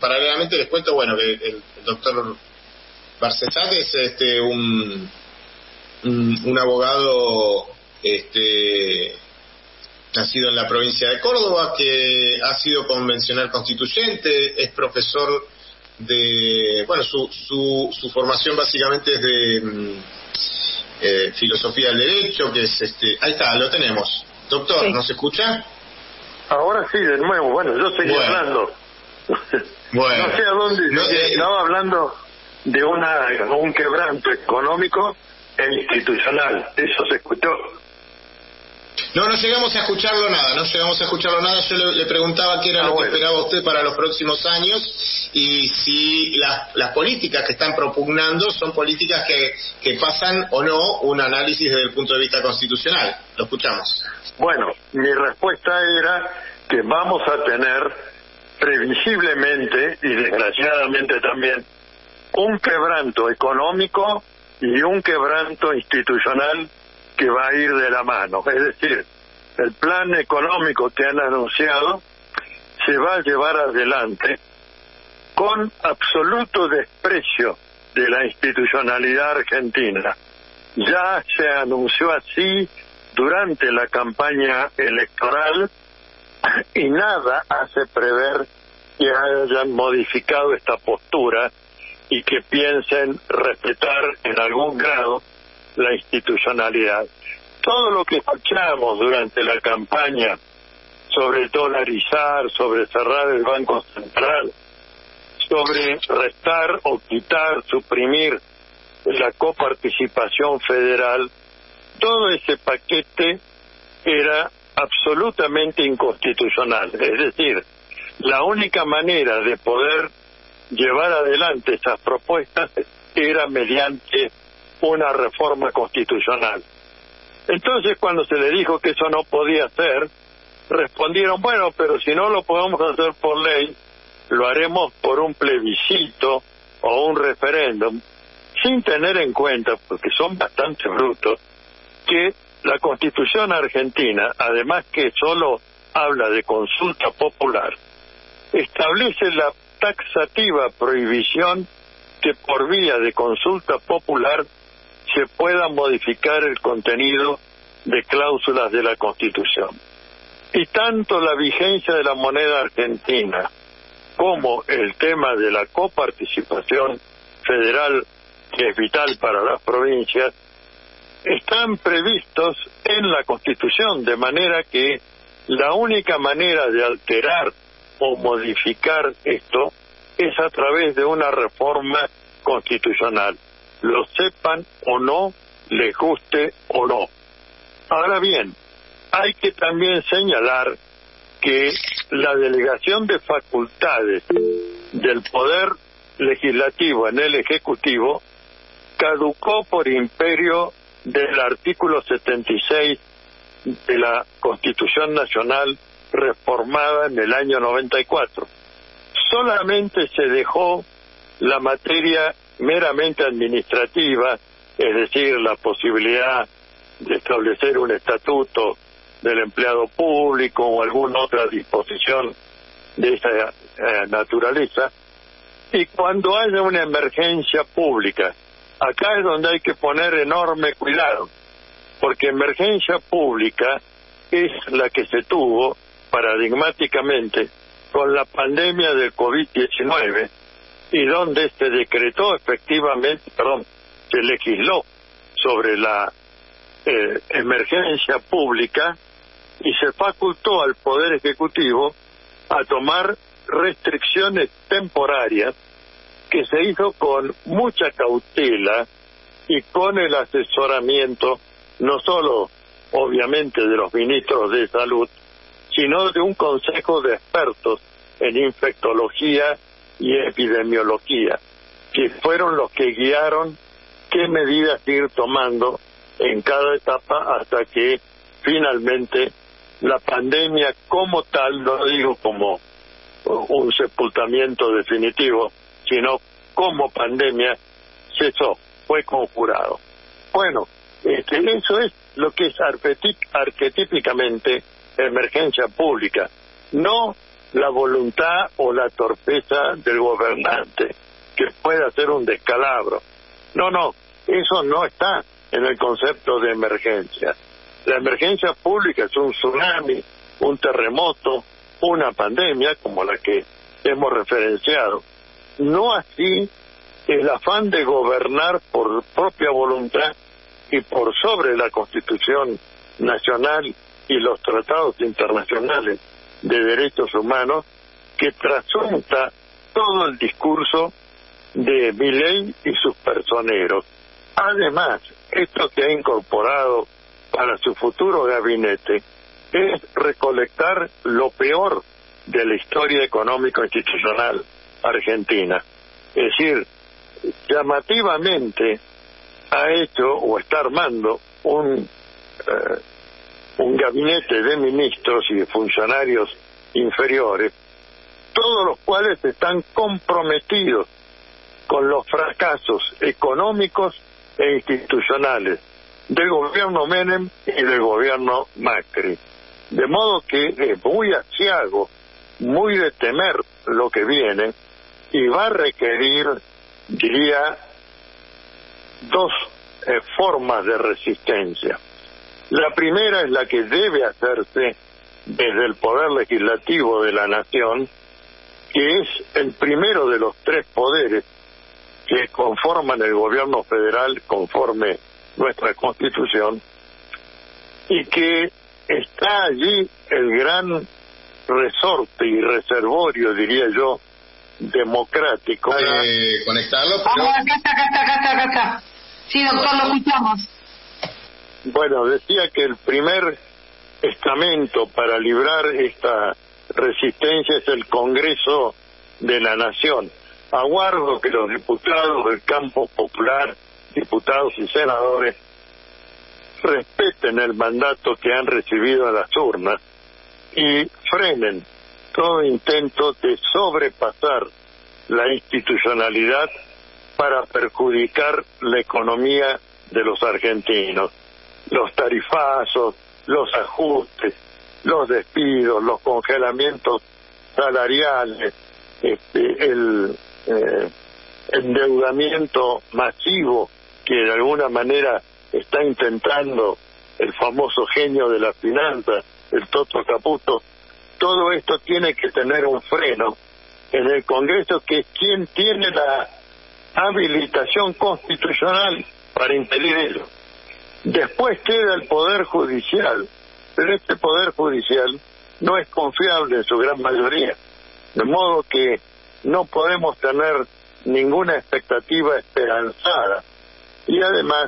paralelamente les cuento, bueno, que el doctor Barcesat es un abogado nacido en la provincia de Córdoba, que ha sido convencional constituyente, es profesor de, bueno, su formación básicamente es de filosofía del derecho, que es ahí está, lo tenemos. Doctor, ¿nos escucha? Ahora sí, de nuevo. Bueno, yo seguí hablando. Bueno. No sé a dónde. Estaba hablando de un quebranto económico e institucional. ¿Eso se escuchó? No llegamos a escucharlo nada, Yo le preguntaba qué era lo que esperaba usted para los próximos años y si las políticas que están propugnando son políticas que pasan o no un análisis desde el punto de vista constitucional. Lo escuchamos. Bueno, mi respuesta era que vamos a tener previsiblemente y desgraciadamente también un quebranto económico y un quebranto institucional que va a ir de la mano. Es decir, el plan económico que han anunciado se va a llevar adelante con absoluto desprecio de la institucionalidad argentina. Ya se anunció así durante la campaña electoral y nada hace prever que hayan modificado esta postura y que piensen respetar en algún grado la institucionalidad. Todo lo que escuchamos durante la campaña sobre dolarizar, sobre cerrar el Banco Central, sobre restar o quitar, suprimir la coparticipación federal, todo ese paquete era absolutamente inconstitucional. Es decir, la única manera de poder llevar adelante esas propuestas era mediante una reforma constitucional. Entonces, cuando se le dijo que eso no podía ser, respondieron, bueno, pero si no lo podemos hacer por ley, lo haremos por un plebiscito o un referéndum, sin tener en cuenta, porque son bastante brutos, que la Constitución argentina, además que solo habla de consulta popular, establece la taxativa prohibición que por vía de consulta popular se pueda modificar el contenido de cláusulas de la Constitución. Y tanto la vigencia de la moneda argentina como el tema de la coparticipación federal, que es vital para las provincias, están previstos en la Constitución, de manera que la única manera de alterar o modificar esto es a través de una reforma constitucional, lo sepan o no, les guste o no. Ahora bien, hay que también señalar que la delegación de facultades del Poder Legislativo en el Ejecutivo caducó por imperio del artículo 76 de la Constitución Nacional reformada en el año 94. Solamente se dejó la materia meramente administrativa, es decir, la posibilidad de establecer un estatuto del empleado público o alguna otra disposición de esa naturaleza. Y cuando haya una emergencia pública, acá es donde hay que poner enorme cuidado, porque emergencia pública es la que se tuvo paradigmáticamente con la pandemia del COVID-19 y donde se decretó efectivamente, se legisló sobre la emergencia pública y se facultó al Poder Ejecutivo a tomar restricciones temporarias que se hizo con mucha cautela y con el asesoramiento no solo obviamente de los ministros de salud, sino de un consejo de expertos en infectología y epidemiología, que fueron los que guiaron qué medidas ir tomando en cada etapa hasta que finalmente la pandemia como tal, no digo como un sepultamiento definitivo, sino como pandemia cesó, fue conjurado. Bueno, eso es lo que es arquetípicamente emergencia pública, no la voluntad o la torpeza del gobernante, que pueda hacer un descalabro. No, eso no está en el concepto de emergencia. La emergencia pública es un tsunami, un terremoto, una pandemia como la que hemos referenciado. No así el afán de gobernar por propia voluntad y por sobre la Constitución Nacional y los tratados internacionales de derechos humanos, que trasunta todo el discurso de Milei y sus personeros. Además, esto que ha incorporado para su futuro gabinete es recolectar lo peor de la historia económico-institucional argentina. Es decir, llamativamente ha hecho o está armando un gabinete de ministros y de funcionarios inferiores, todos los cuales están comprometidos con los fracasos económicos e institucionales del gobierno Menem y del gobierno Macri. De modo que es muy aciago, muy de temer lo que viene, y va a requerir, diría, dos formas de resistencia. La primera es la que debe hacerse desde el poder legislativo de la nación, que es el primero de los tres poderes que conforman el gobierno federal conforme nuestra Constitución, y que está allí el gran resorte y reservorio, diría yo, democrático. Conectarlo, pero... acá está. Sí, doctor, lo escuchamos. Bueno, decía que el primer estamento para librar esta resistencia es el Congreso de la Nación. Aguardo que los diputados del campo popular, diputados y senadores, respeten el mandato que han recibido en las urnas y frenen todo intento de sobrepasar la institucionalidad para perjudicar la economía de los argentinos. Los tarifazos, los ajustes, los despidos, los congelamientos salariales, el endeudamiento masivo que de alguna manera está intentando el famoso genio de la finanza, el Toto Caputo. Todo esto tiene que tener un freno en el Congreso, que es quien tiene la habilitación constitucional para impedir ello. Después queda el Poder Judicial, pero este Poder Judicial no es confiable en su gran mayoría, de modo que no podemos tener ninguna expectativa esperanzada. Y además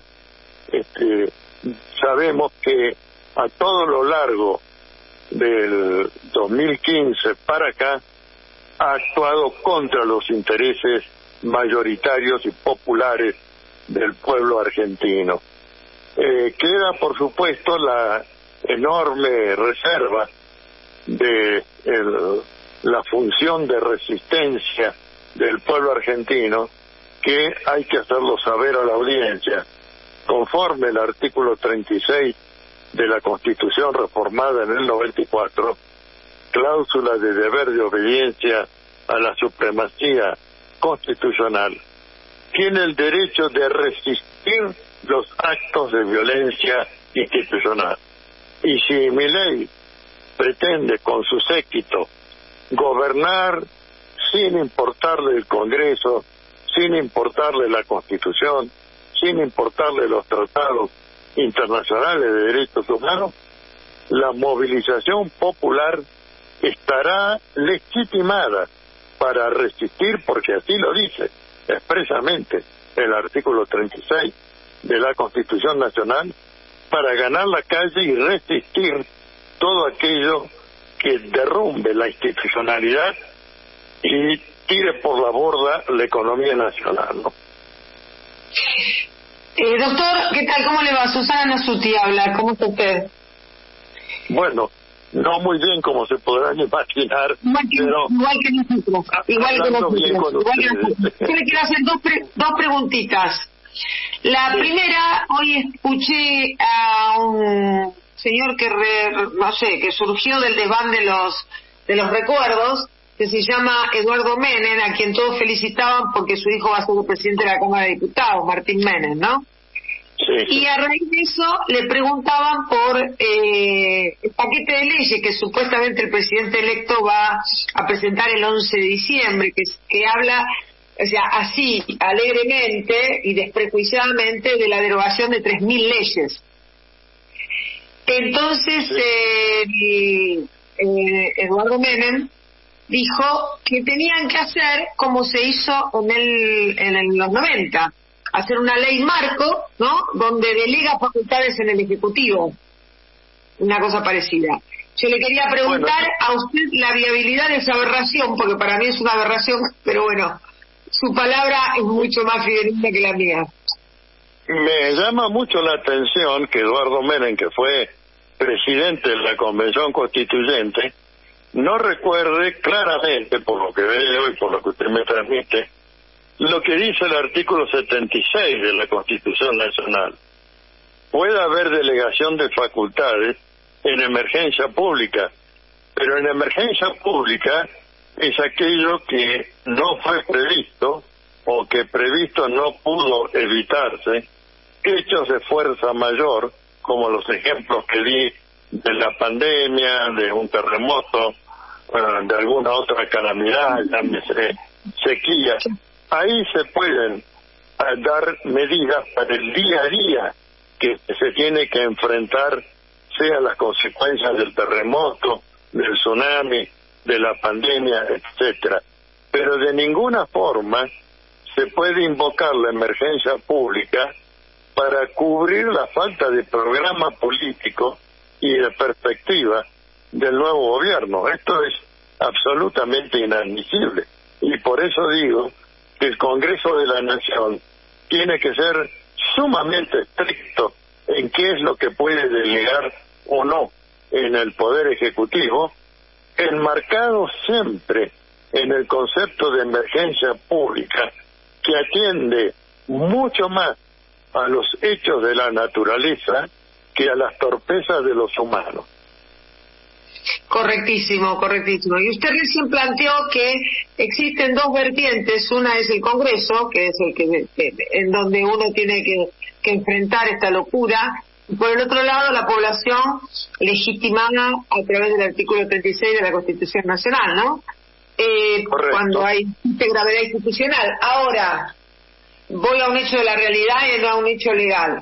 sabemos que a todo lo largo del 2015 para acá ha actuado contra los intereses mayoritarios y populares del pueblo argentino. Queda, por supuesto, la enorme reserva de la función de resistencia del pueblo argentino, que hay que hacerlo saber a la audiencia. Conforme el artículo 36 de la Constitución reformada en el 94, cláusula de deber de obediencia a la supremacía constitucional, tiene el derecho de resistir los actos de violencia institucional. Y si Milei pretende con su séquito gobernar sin importarle el Congreso, sin importarle la Constitución, sin importarle los tratados internacionales de derechos humanos, la movilización popular estará legitimada para resistir, porque así lo dice expresamente el artículo 36 de la Constitución Nacional, para ganar la calle y resistir todo aquello que derrumbe la institucionalidad y tire por la borda la economía nacional, ¿no? Doctor, ¿qué tal? ¿Cómo le va? Susana Nasuti habla. ¿Cómo está usted? Bueno, no muy bien, como se podrán imaginar, igual que nosotros. Yo le quiero hacer dos preguntitas. La primera, hoy escuché a un señor que surgió del desván de los de los recuerdos, que se llama Eduardo Menem, a quien todos felicitaban porque su hijo va a ser el presidente de la Cámara de Diputados, Martín Menem, ¿no? Sí. Y a raíz de eso le preguntaban por el paquete de leyes que supuestamente el presidente electo va a presentar el 11 de diciembre, que habla, o sea, así, alegremente y desprejuiciadamente, de la derogación de 3.000 leyes. Entonces, Eduardo Menem dijo que tenían que hacer como se hizo en los 90, hacer una ley marco, ¿no?, donde delega facultades en el Ejecutivo, una cosa parecida. Yo le quería preguntar a usted la viabilidad de esa aberración, porque para mí es una aberración, pero bueno, su palabra es mucho más fidedigna que la mía. Me llama mucho la atención que Eduardo Menem, que fue presidente de la Convención Constituyente, no recuerde claramente, por lo que veo y por lo que usted me transmite, lo que dice el artículo 76 de la Constitución Nacional. Puede haber delegación de facultades en emergencia pública, pero en emergencia pública es aquello que no fue previsto o que previsto no pudo evitarse, hechos de fuerza mayor, como los ejemplos que di de la pandemia, de un terremoto, de alguna otra calamidad, llámese sequía. Ahí se pueden dar medidas para el día a día que se tiene que enfrentar, sea las consecuencias del terremoto, del tsunami, de la pandemia, etcétera. Pero de ninguna forma se puede invocar la emergencia pública para cubrir la falta de programa político y de perspectiva del nuevo gobierno. Esto es absolutamente inadmisible. Y por eso digo que el Congreso de la Nación tiene que ser sumamente estricto en qué es lo que puede delegar o no en el Poder Ejecutivo, enmarcado siempre en el concepto de emergencia pública, que atiende mucho más a los hechos de la naturaleza que a las torpezas de los humanos. Correctísimo, correctísimo. Y usted recién planteó que existen dos vertientes. Una es el Congreso, que es el que en donde uno tiene que enfrentar esta locura, y por el otro lado la población legitimada a través del artículo 36 de la Constitución Nacional, ¿no? Cuando hay gravedad institucional. Ahora, voy a un hecho de la realidad y no a un hecho legal.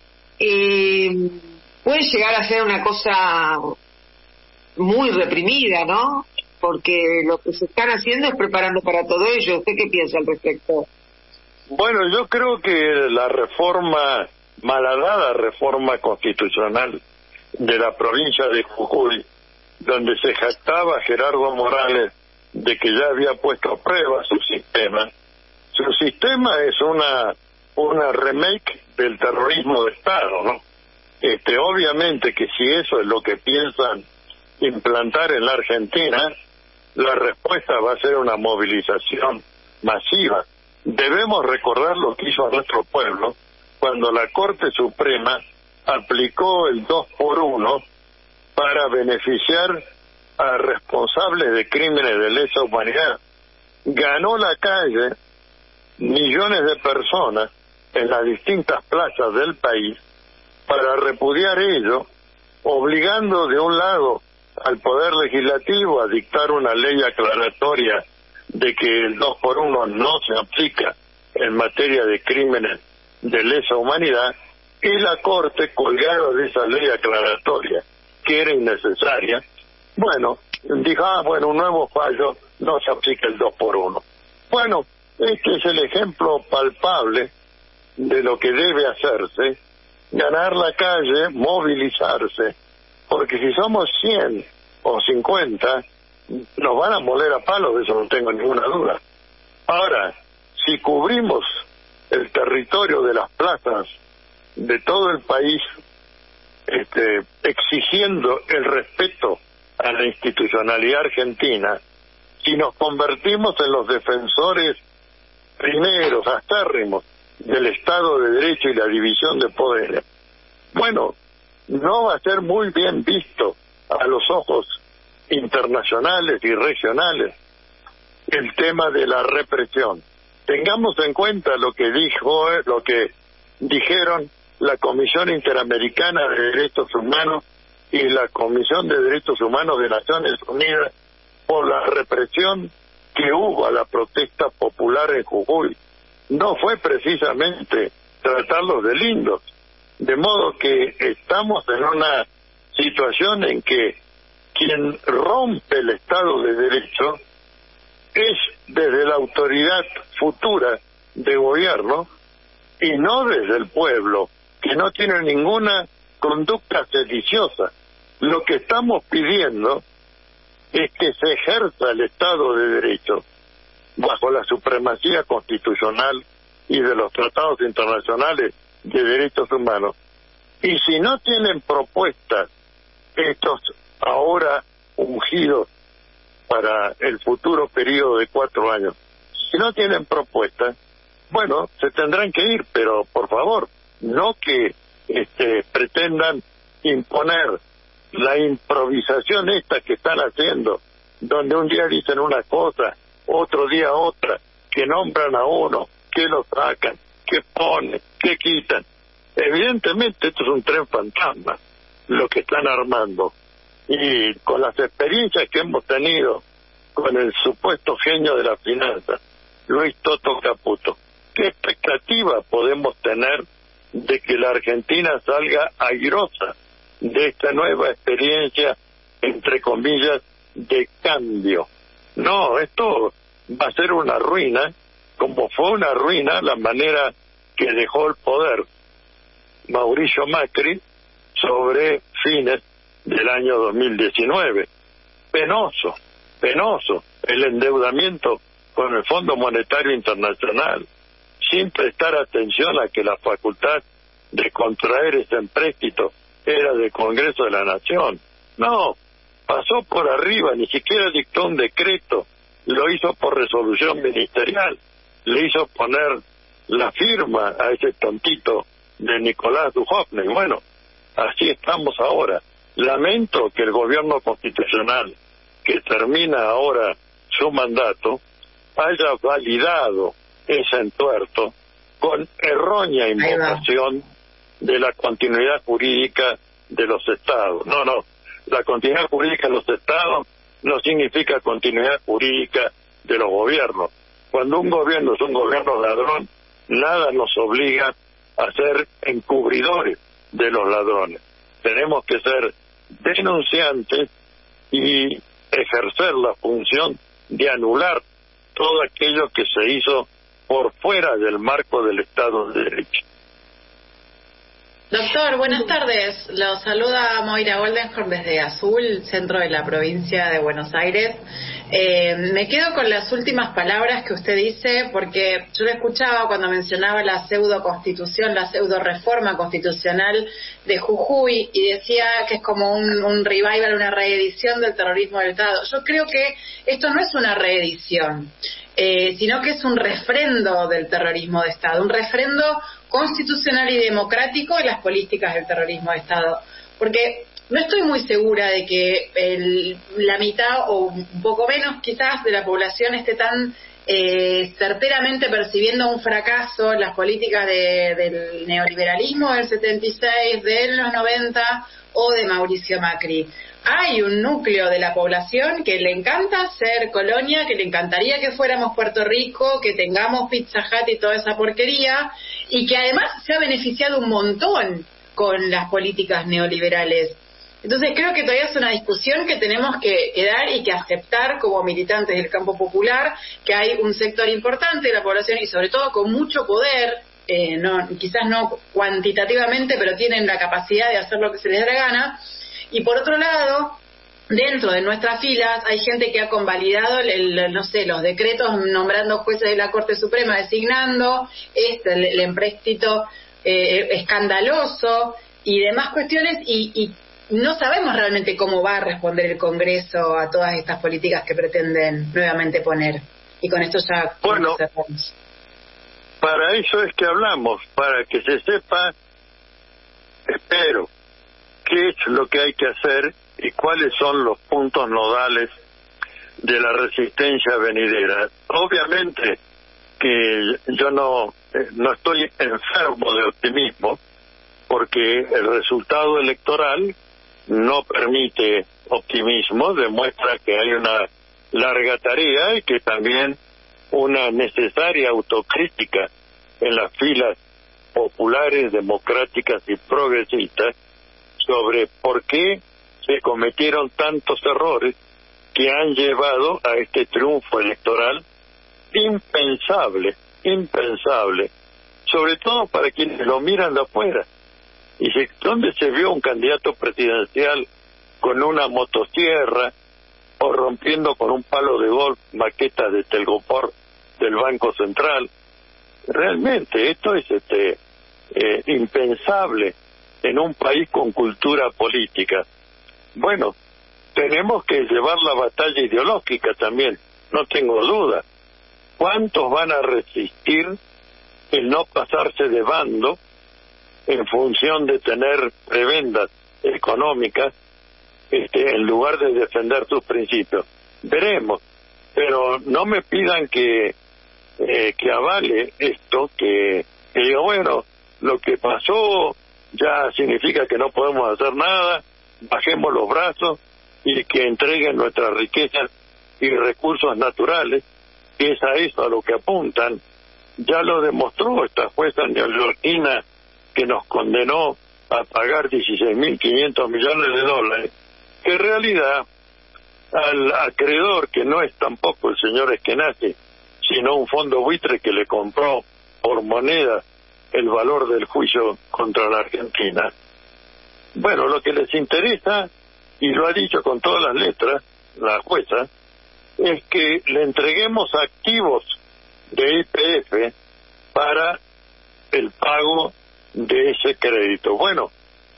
Puede llegar a ser una cosa muy reprimida, ¿no? Porque lo que se están haciendo es preparando para todo ello. ¿Usted qué piensa al respecto? Bueno, yo creo que la reforma, malhadada reforma constitucional de la provincia de Jujuy, donde se jactaba Gerardo Morales de que ya había puesto a prueba su sistema es una remake del terrorismo de Estado, ¿no? Obviamente que si eso es lo que piensan implantar en la Argentina, la respuesta va a ser una movilización masiva. Debemos recordar lo que hizo a nuestro pueblo cuando la Corte Suprema aplicó el 2x1 para beneficiar a responsables de crímenes de lesa humanidad. Ganó la calle millones de personas en las distintas plazas del país para repudiar ello, obligando de un lado al Poder Legislativo a dictar una ley aclaratoria de que el 2x1 no se aplica en materia de crímenes de lesa humanidad, y la Corte, colgada de esa ley aclaratoria, que era innecesaria, dijo, un nuevo fallo, no se aplica el 2x1. Bueno, este es el ejemplo palpable de lo que debe hacerse, ganar la calle, movilizarse, porque si somos 100 o 50, nos van a moler a palos, de eso no tengo ninguna duda. Ahora, si cubrimos el territorio de las plazas de todo el país, exigiendo el respeto a la institucionalidad argentina, si nos convertimos en los defensores primeros, acérrimos, del Estado de Derecho y la división de poderes, no va a ser muy bien visto a los ojos internacionales y regionales el tema de la represión. Tengamos en cuenta lo que dijeron la Comisión Interamericana de Derechos Humanos y la Comisión de Derechos Humanos de Naciones Unidas por la represión que hubo a la protesta popular en Jujuy. No fue precisamente tratarlos de lindos, de modo que estamos en una situación en que quien rompe el Estado de Derecho es desde la autoridad futura de gobierno y no desde el pueblo, que no tiene ninguna conducta sediciosa. Lo que estamos pidiendo es que se ejerza el Estado de Derecho bajo la supremacía constitucional y de los tratados internacionales de derechos humanos. Y si no tienen propuestas estos ahora ungidos para el futuro periodo de 4 años, si no tienen propuestas, bueno, se tendrán que ir, pero por favor, no que pretendan imponer la improvisación esta que están haciendo, donde un día dicen una cosa, otro día otra, que nombran a uno, que lo sacan, que ponen, que quitan. Evidentemente esto es un tren fantasma, lo que están armando. Y con las experiencias que hemos tenido con el supuesto genio de la finanza, Luis Toto Caputo, ¿qué expectativa podemos tener de que la Argentina salga airosa de esta nueva experiencia, entre comillas, de cambio? No, esto va a ser una ruina, como fue una ruina la manera que dejó el poder Mauricio Macri sobre fines del año 2019. Penoso el endeudamiento con el Fondo Monetario Internacional, sin prestar atención a que la facultad de contraer ese empréstito era del Congreso de la Nación. No, pasó por arriba, ni siquiera dictó un decreto, lo hizo por resolución ministerial, le hizo poner la firma a ese tontito de Nicolás Dujovne. Bueno, así estamos ahora. Lamento que el gobierno constitucional, que termina ahora su mandato, haya validado ese entuerto con errónea invocación de la continuidad jurídica de los estados. No, la continuidad jurídica de los estados no significa continuidad jurídica de los gobiernos. Cuando un gobierno es un gobierno ladrón, nada nos obliga a ser encubridores de los ladrones. Tenemos que ser denunciantes y ejercer la función de anular todo aquello que se hizo por fuera del marco del Estado de Derecho. Doctor, buenas tardes. Lo saluda Moira Goldenhorn desde Azul, centro de la provincia de Buenos Aires. Me quedo con las últimas palabras que usted dice, porque yo le escuchaba cuando mencionaba la pseudo-constitución, la pseudo-reforma constitucional de Jujuy, y decía que es como un revival, una reedición del terrorismo del Estado. Yo creo que esto no es una reedición, sino que es un refrendo del terrorismo de Estado, un refrendo constitucional y democrático de las políticas del terrorismo de Estado. Porque no estoy muy segura de que la mitad o un poco menos quizás de la población esté tan certeramente percibiendo un fracaso en las políticas del neoliberalismo del 76, de los 90 o de Mauricio Macri. Hay un núcleo de la población que le encanta ser colonia, que le encantaría que fuéramos Puerto Rico, que tengamos Pizza Hut y toda esa porquería, y que además se ha beneficiado un montón con las políticas neoliberales. Entonces creo que todavía es una discusión que tenemos que dar y que aceptar como militantes del campo popular, que hay un sector importante de la población y sobre todo con mucho poder, quizás no cuantitativamente, pero tienen la capacidad de hacer lo que se les da la gana. Y por otro lado, dentro de nuestras filas hay gente que ha convalidado los decretos nombrando jueces de la Corte Suprema, designando el empréstito escandaloso y demás cuestiones, y no sabemos realmente cómo va a responder el Congreso a todas estas políticas que pretenden nuevamente poner. Y con esto ya... Bueno, para eso es que hablamos, para que se sepa, espero, qué es lo que hay que hacer y cuáles son los puntos nodales de la resistencia venidera. Obviamente que yo no estoy enfermo de optimismo, porque el resultado electoral no permite optimismo, demuestra que hay una larga tarea y que también una necesaria autocrítica en las filas populares, democráticas y progresistas sobre por qué se cometieron tantos errores que han llevado a este triunfo electoral impensable, sobre todo para quienes lo miran de afuera. Y ¿dónde se vio un candidato presidencial con una motosierra o rompiendo con un palo de golf maquetas de telgopor del Banco Central? Realmente esto es impensable en un país con cultura política. Bueno, tenemos que llevar la batalla ideológica también, no tengo duda. ¿Cuántos van a resistir el no pasarse de bando en función de tener prebendas económicas en lugar de defender sus principios? Veremos, pero no me pidan que avale esto, que diga, bueno, lo que pasó ya significa que no podemos hacer nada, bajemos los brazos y que entreguen nuestras riquezas y recursos naturales, que es a eso a lo que apuntan. Ya lo demostró esta jueza neoyorquina que nos condenó a pagar 16.500 millones de dólares, que en realidad al acreedor, que no es tampoco el señor Eskenazi, sino un fondo buitre que le compró por moneda el valor del juicio contra la Argentina. Bueno, lo que les interesa, y lo ha dicho con todas las letras la jueza, es que le entreguemos activos de YPF para el pago de ese crédito. Bueno,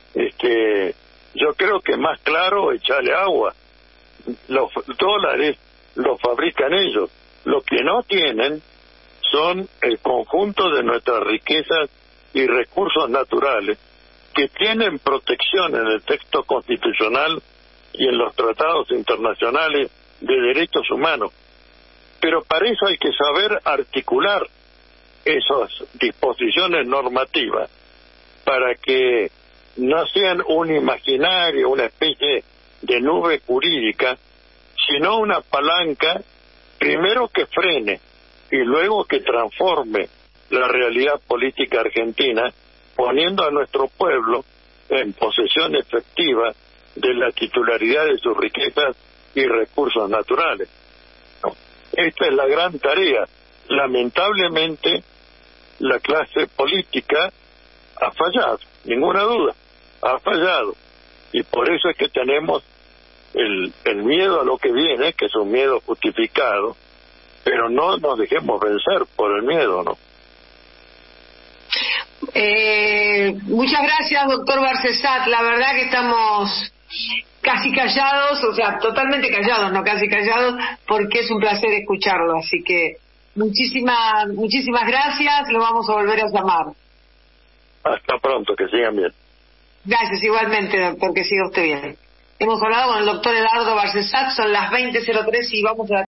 yo creo que más claro echarle agua. Los dólares los fabrican ellos. Lo que no tienen son el conjunto de nuestras riquezas y recursos naturales que tienen protección en el texto constitucional y en los tratados internacionales de derechos humanos. Pero para eso hay que saber articular esas disposiciones normativas para que no sean un imaginario, una especie de nube jurídica, sino una palanca, primero que frene y luego que transforme la realidad política argentina, poniendo a nuestro pueblo en posesión efectiva de la titularidad de sus riquezas y recursos naturales. Esta es la gran tarea. Lamentablemente, la clase política ha fallado, ninguna duda, ha fallado. Y por eso es que tenemos el miedo a lo que viene, que es un miedo justificado, pero no nos dejemos vencer por el miedo, ¿no? Muchas gracias, doctor Barcesat. La verdad que estamos casi callados, o sea, totalmente callados, no casi callados, porque es un placer escucharlo. Así que muchísimas gracias, lo vamos a volver a llamar. Hasta pronto, que sigan bien. Gracias, igualmente, doctor, que siga usted bien. Hemos hablado con el doctor Eduardo Barcesat, son las 20:03 y vamos a